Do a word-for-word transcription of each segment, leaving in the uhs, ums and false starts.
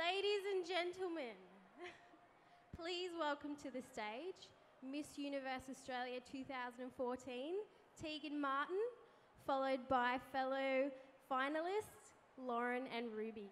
Ladies and gentlemen, please welcome to the stage Miss Universe Australia two thousand fourteen, Tegan Martin, followed by fellow finalists Lauren and Ruby.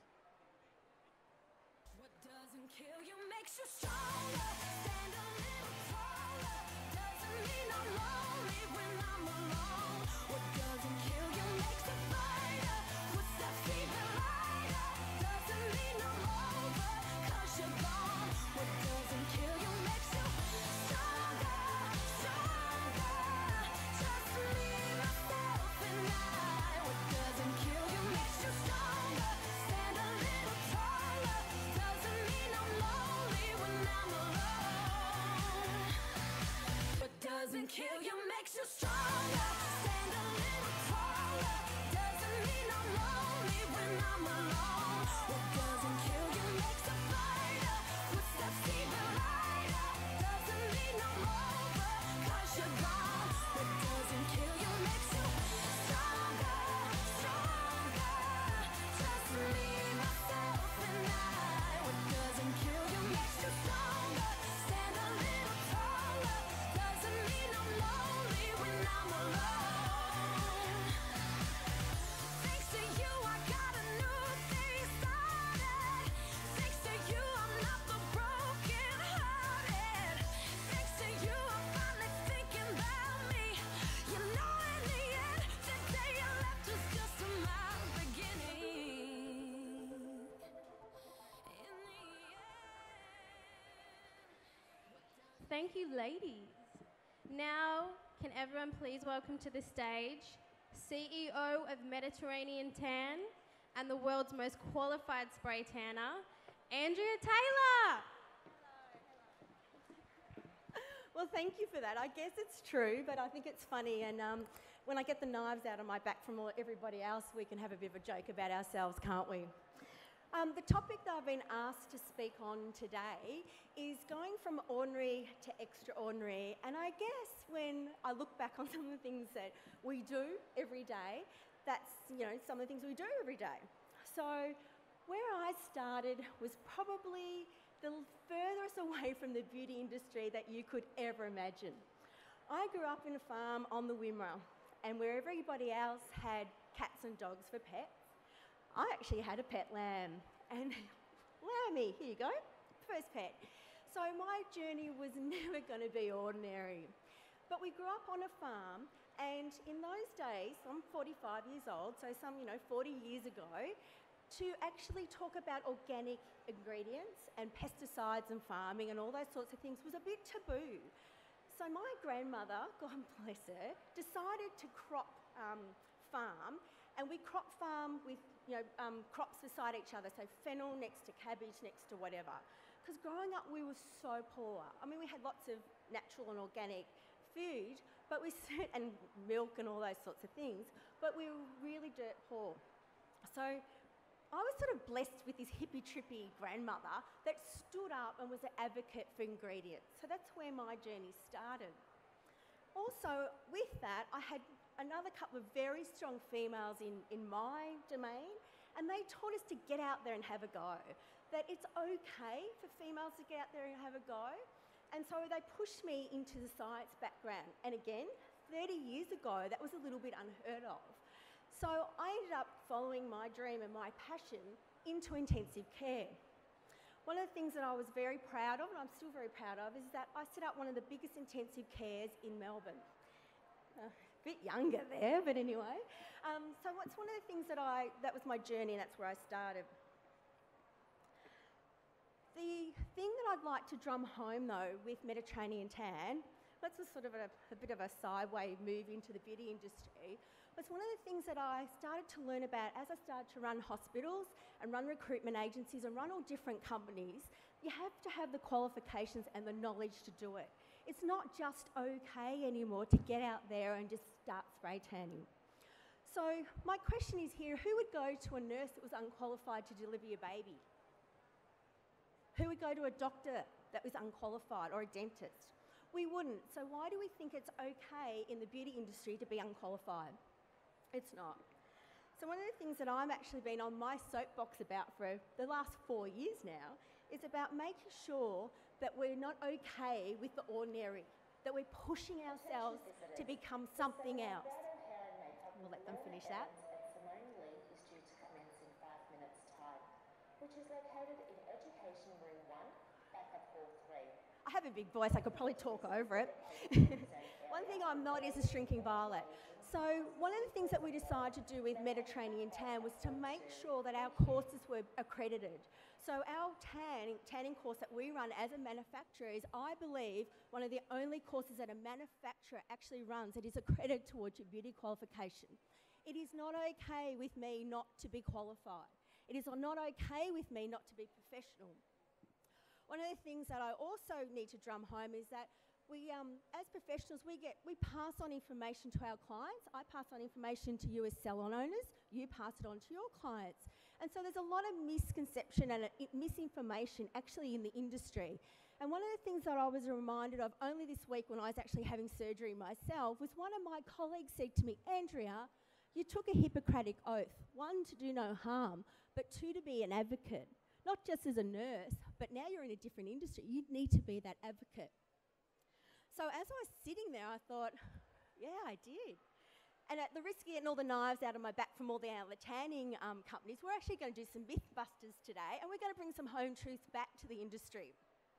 What doesn't kill you makes you stronger. Stand a little taller. Doesn't mean I'm lonely when I'm alone. What doesn't kill you makes a fighter. Puts that fever lighter. Doesn't mean I'm over, cause you're gone. What doesn't kill you makes you stronger, stronger. Just me, myself, and I. What doesn't kill you makes you stronger. Stand a little taller. Doesn't mean I'm lonely when I'm alone. What doesn't kill you makes you stronger. Stand a little taller. Doesn't mean I'm lonely when I'm alone. What doesn't kill you makes a fighter. Puts that fever lighter. Doesn't mean I'm over, cause you're gone. What doesn't kill you makes you stronger, stronger. Just me, myself, and I. What doesn't kill you makes you stronger. Stand a little taller. Doesn't mean I'm lonely when I'm alone. Thanks to you, I got a new thing started. Thanks to you, I'm not the broken hearted. Thanks to you, I'm finally thinking about me. You know, in the end, the day you left was just my beginning. In the end. Thank you, ladies. Now, can everyone please welcome to the stage C E O of Mediterranean Tan and the world's most qualified spray tanner, Andrea Taylor. Well, thank you for that. I guess it's true, but I think it's funny. And um, when I get the knives out of my back from all, everybody else, we can have a bit of a joke about ourselves, can't we? Um, the topic that I've been asked to speak on today is going from ordinary to extraordinary. And I guess when I look back on some of the things that we do every day, that's, you know, some of the things we do every day. So where I started was probably the furthest away from the beauty industry that you could ever imagine. I grew up in a farm on the Wimmera, and where everybody else had cats and dogs for pets, I actually had a pet lamb. And Lammy, here you go, first pet. So my journey was never going to be ordinary. But we grew up on a farm, and in those days, I'm forty-five years old, so some, you know, forty years ago, to actually talk about organic ingredients and pesticides and farming and all those sorts of things was a bit taboo. So my grandmother, God bless her, decided to crop um, farm, and we crop farm with, you know, um, crops beside each other, so fennel next to cabbage next to whatever. Because growing up we were so poor. I mean, we had lots of natural and organic food, but we and milk and all those sorts of things, but we were really dirt poor. So I was sort of blessed with this hippie-trippy grandmother that stood up and was an advocate for ingredients. So that's where my journey started. Also, with that, I had another couple of very strong females in, in my domain, and they taught us to get out there and have a go, that it's okay for females to get out there and have a go. And so they pushed me into the science background. And again, thirty years ago, that was a little bit unheard of. So I ended up following my dream and my passion into intensive care. One of the things that I was very proud of, and I'm still very proud of, is that I set up one of the biggest intensive cares in Melbourne. Uh, a bit younger there, but anyway. Um, so what's one of the things that I, that was my journey, and that's where I started. The thing that I'd like to drum home, though, with Mediterranean Tan, that's a sort of a, a bit of a sideway move into the beauty industry, was one of the things that I started to learn about as I started to run hospitals and run recruitment agencies and run all different companies. You have to have the qualifications and the knowledge to do it. It's not just okay anymore to get out there and just start spray tanning. So my question is here, who would go to a nurse that was unqualified to deliver your baby? Who would go to a doctor that was unqualified, or a dentist? We wouldn't. So why do we think it's okay in the beauty industry to be unqualified? It's not. So one of the things that I'm actually been on my soapbox about for the last four years now is about making sure that we're not okay with the ordinary, that we're pushing ourselves to become something else. We'll let them finish that. Ceremonially is due to commence in five minutes' time, which is located in Education Room one, backup hall three. I have a big voice, I could probably talk over it. One thing I'm not is a shrinking violet. So one of the things that we decided to do with Mediterranean Tan was to make sure that our courses were accredited. So our tan, tanning course that we run as a manufacturer is, I believe, one of the only courses that a manufacturer actually runs that is accredited towards your beauty qualification. It is not okay with me not to be qualified. It is not okay with me not to be professional. One of the things that I also need to drum home is that we, um, as professionals, we get we pass on information to our clients. I pass on information to you as salon owners. You pass it on to your clients. And so there's a lot of misconception and uh, misinformation actually in the industry. And one of the things that I was reminded of only this week when I was actually having surgery myself was one of my colleagues said to me, Andrea, you took a Hippocratic oath, one, to do no harm, but two, to be an advocate. Not just as a nurse, but now you're in a different industry. You need to be that advocate. So as I was sitting there, I thought, yeah, I did. And at the risk of getting all the knives out of my back from all the, uh, the tanning um, companies, we're actually going to do some myth busters today, and we're going to bring some home truths back to the industry.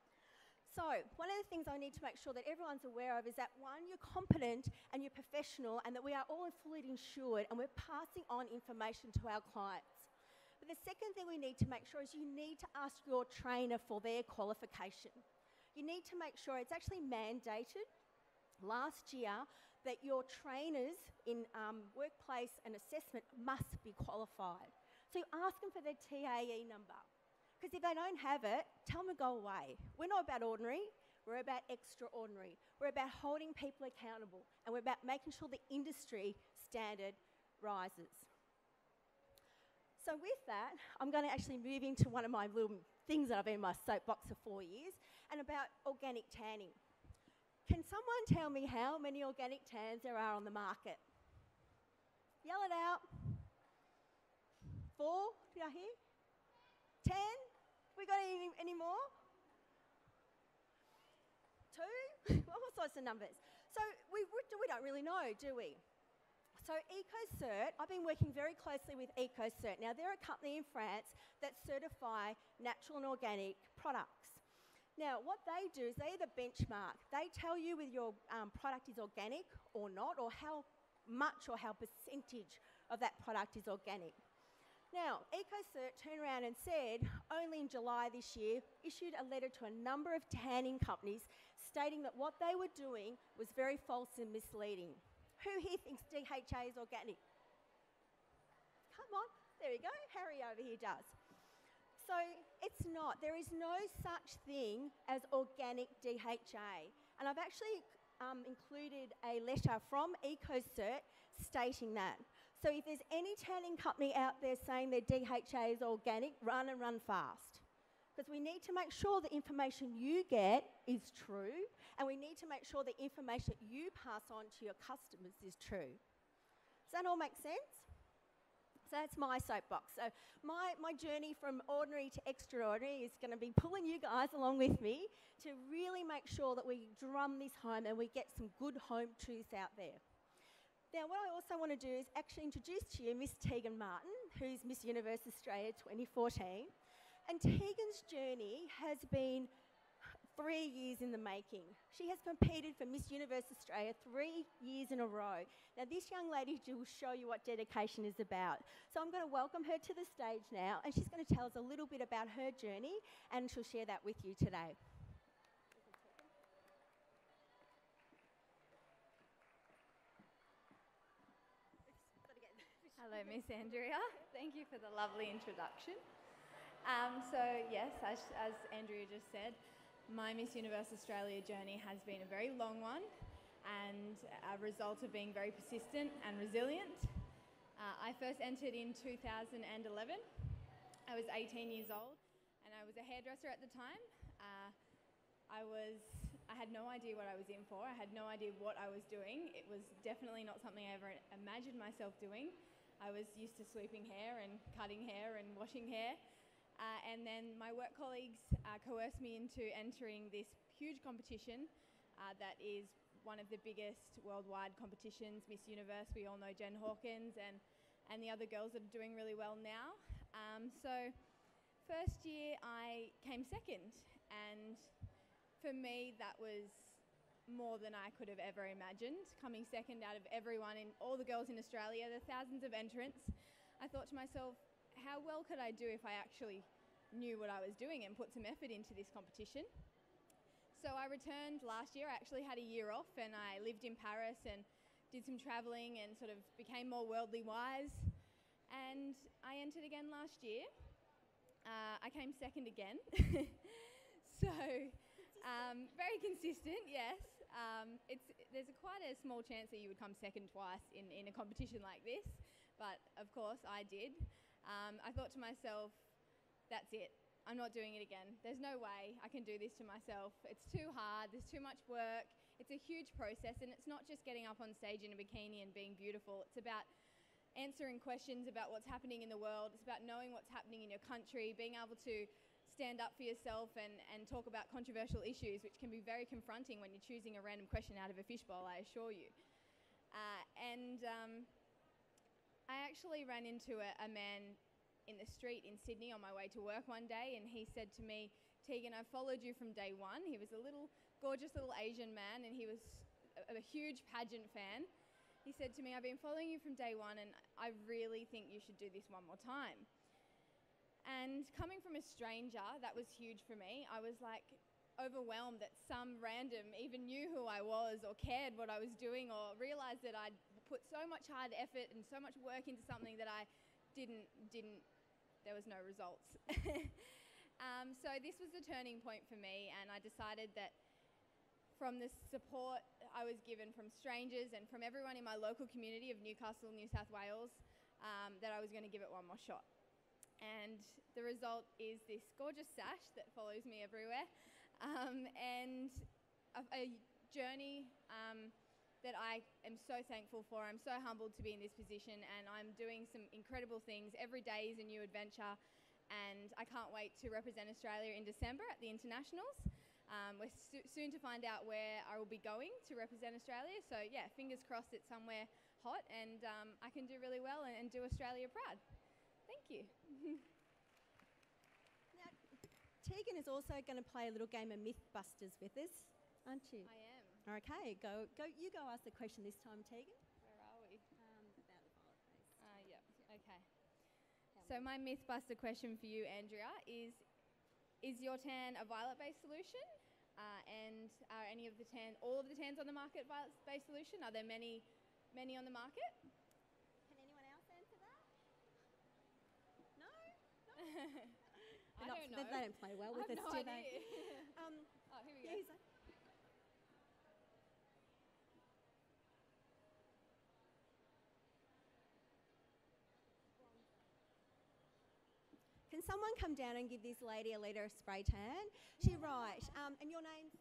So one of the things I need to make sure that everyone's aware of is that, one, you're competent and you're professional, and that we are all fully insured and we're passing on information to our clients. But the second thing we need to make sure is you need to ask your trainer for their qualification. You need to make sure it's actually mandated last year that your trainers in um, workplace and assessment must be qualified. So you ask them for their T A E number. Because if they don't have it, tell them to go away. We're not about ordinary, we're about extraordinary. We're about holding people accountable, and we're about making sure the industry standard rises. So with that, I'm going to actually move into one of my little things that I've been in my soapbox for four years, and about organic tanning. Can someone tell me how many organic tans there are on the market? Yell it out. Four? Did I hear? Ten? We got any, any more? Two? All sorts of numbers. So we, we don't really know, do we? So EcoCert, I've been working very closely with EcoCert. Now, they're a company in France that certify natural and organic products. Now, what they do is they either benchmark. They tell you whether your um, product is organic or not, or how much or how percentage of that product is organic. Now, EcoCert turned around and said, only in July this year, issued a letter to a number of tanning companies stating that what they were doing was very false and misleading. Who here thinks D H A is organic? Come on, there we go. Harry over here does. So it's not. There is no such thing as organic D H A. And I've actually um, included a letter from EcoCert stating that. So if there's any tanning company out there saying their D H A is organic, run and run fast. Because we need to make sure the information you get is true, and we need to make sure the information that you pass on to your customers is true. Does that all make sense? So that's my soapbox. So my, my journey from ordinary to extraordinary is going to be pulling you guys along with me to really make sure that we drum this home and we get some good home truths out there. Now, what I also want to do is actually introduce to you Miss Tegan Martin, who's Miss Universe Australia twenty fourteen. And Tegan's journey has been three years in the making. She has competed for Miss Universe Australia three years in a row. Now, this young lady will show you what dedication is about. So I'm going to welcome her to the stage now, and she's going to tell us a little bit about her journey, and she'll share that with you today. Hello, Miss Andrea. Thank you for the lovely introduction. Um, so yes, as, as Andrea just said, my Miss Universe Australia journey has been a very long one, and a result of being very persistent and resilient. Uh, I first entered in two thousand eleven. I was eighteen years old, and I was a hairdresser at the time. Uh, I was, I had no idea what I was in for. I had no idea what I was doing. It was definitely not something I ever imagined myself doing. I was used to sweeping hair and cutting hair and washing hair. Uh, and then my work colleagues uh, coerced me into entering this huge competition uh, that is one of the biggest worldwide competitions, Miss Universe. We all know Jen Hawkins and, and the other girls that are doing really well now. Um, so first year I came second, and for me that was more than I could have ever imagined, coming second out of everyone, in all the girls in Australia, the thousands of entrants. I thought to myself, how well could I do if I actually knew what I was doing and put some effort into this competition? So I returned last year. I actually had a year off and I lived in Paris and did some travelling and sort of became more worldly wise. And I entered again last year. Uh, I came second again. So um, very consistent, yes. Um, it's, there's a quite a small chance that you would come second twice in, in a competition like this. But of course I did. Um, I thought to myself, that's it. I'm not doing it again. There's no way I can do this to myself. It's too hard. There's too much work. It's a huge process, and it's not just getting up on stage in a bikini and being beautiful. It's about answering questions about what's happening in the world. It's about knowing what's happening in your country, being able to stand up for yourself and, and talk about controversial issues, which can be very confronting when you're choosing a random question out of a fishbowl, I assure you. Uh, and um, I actually ran into a, a man in the street in Sydney on my way to work one day, and he said to me, Tegan, I've followed you from day one. He was a little gorgeous little Asian man, and he was a, a huge pageant fan. He said to me, I've been following you from day one, and I really think you should do this one more time. And coming from a stranger, that was huge for me. I was like overwhelmed that some random even knew who I was or cared what I was doing or realised that I'd put so much hard effort and so much work into something that I didn't, didn't, there was no results. um, so this was the turning point for me, and I decided that from the support I was given from strangers and from everyone in my local community of Newcastle, New South Wales, um, that I was going to give it one more shot. And the result is this gorgeous sash that follows me everywhere, um, and a, a journey um, that I am so thankful for. I'm so humbled to be in this position, and I'm doing some incredible things. Every day is a new adventure, and I can't wait to represent Australia in December at the Internationals. Um, we're so- soon to find out where I will be going to represent Australia, so yeah, fingers crossed it's somewhere hot and um, I can do really well and, and do Australia proud. Thank you. Now, Tegan is also going to play a little game of Mythbusters with us, aren't you? I am. Okay, go, go. You go ask the question this time, Tegan. Where are we? Um, about the violet face. Uh, yep, okay. So my Mythbuster question for you, Andrea, is is your tan a violet-based solution? Uh, and are any of the tan, all of the tans on the market violet-based solution? Are there many, many on the market? Can anyone else answer that? No? I Not- don't they- know. They don't play well I with have us, no do they? idea. Um, Oh, here we yeah, go. he's like- Can someone come down and give this lady a litre of spray tan? She's right. Um, and your name?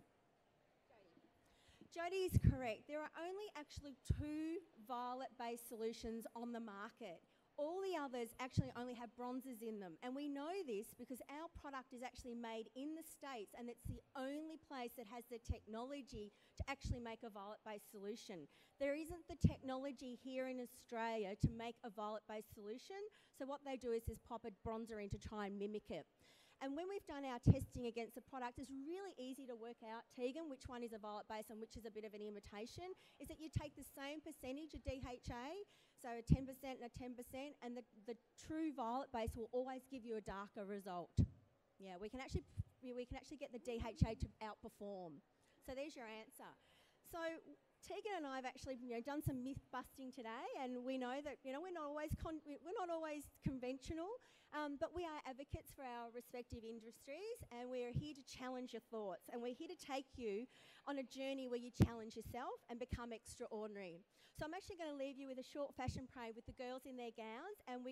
Jodie is correct. There are only actually two violet-based solutions on the market. All the others actually only have bronzes in them. And we know this because our product is actually made in the States, and it's the only place that has the technology to actually make a violet-based solution. There isn't the technology here in Australia to make a violet-based solution. So what they do is just pop a bronzer in to try and mimic it. And when we've done our testing against the product, it's really easy to work out, Tegan, which one is a violet base and which is a bit of an imitation, is that you take the same percentage of D H A, so a ten percent and a ten percent, and the, the true violet base will always give you a darker result. Yeah, we can actually, we can actually get the D H A to outperform. So there's your answer. So Tegan and I have actually, you know, done some myth busting today, and we know that, you know, we're not always con- we're not always conventional, um, but we are advocates for our respective industries, and we are here to challenge your thoughts, and we're here to take you on a journey where you challenge yourself and become extraordinary. So I'm actually going to leave you with a short fashion parade with the girls in their gowns, and we in-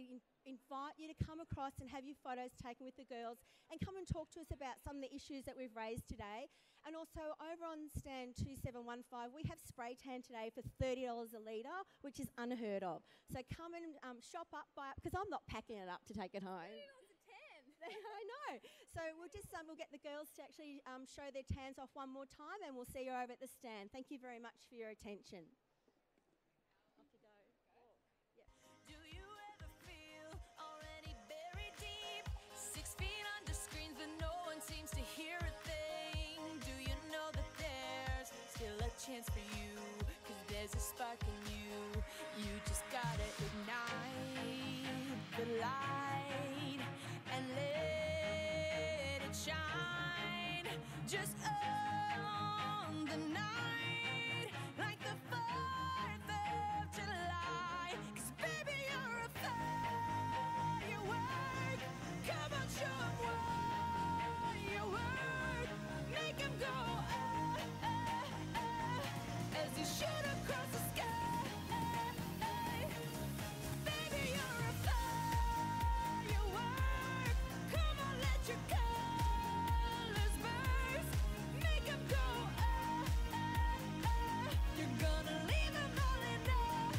invite you to come across and have your photos taken with the girls and come and talk to us about some of the issues that we've raised today. And also over on stand two seven one five, we have spray tan today for thirty dollars a litre, which is unheard of. So come and um, shop up, buy up, because I'm not packing it up to take it home. I know. So we'll just um, we'll get the girls to actually um, show their tans off one more time, and we'll see you over at the stand. Thank you very much for your attention. Off you go. Do you ever feel already buried deep? Six feet under screens, but no one seems to hear a thing. Do you know that there's still a chance for you? Cause there's a spark in you. You just gotta ignite the light and let it shine. Just on the night, like the fourth of July. Cause baby, you're a firework. Come on, show 'em what you work. Make 'em go, ah, ah, ah, as you shoot across the sky. Baby, you're a firework. Come on, let your colors burst. Make 'em go, ah, ah, ah. You're gonna leave 'em all in awe.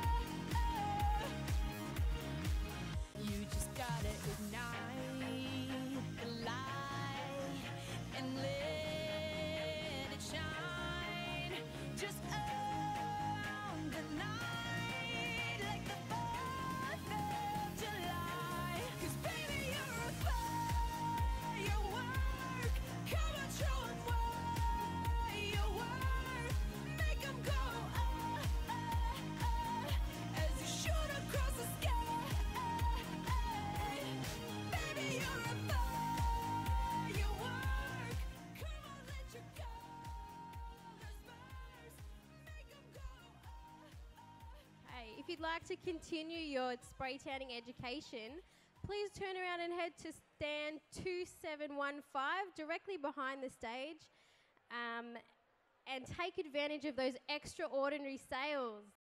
You just gotta ignite the light and let it shine. Just on the night, like the fourth of July. Cause baby, you're a firework. Come on, show 'em what you work. Make 'em go, ah, ah, ah, as you shoot across the sky. Baby, you're a firework. Come on, let your colors burst. Make 'em go, ah, ah. Hey, if you'd like to continue your spray tanning education, please turn around and head to stand two seven one five, directly behind the stage, um, and take advantage of those extraordinary sales.